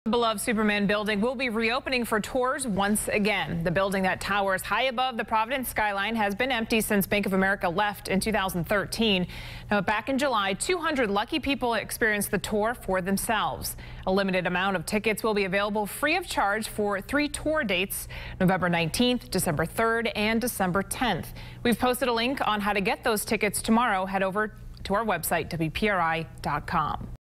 The beloved Superman building will be reopening for tours once again. The building that towers high above the Providence skyline has been empty since Bank of America left in 2013. Now, back in July, 200 lucky people experienced the tour for themselves. A limited amount of tickets will be available free of charge for 3 tour dates, November 19th, December 3rd, and December 10th. We've posted a link on how to get those tickets tomorrow. Head over to our website, WPRI.com.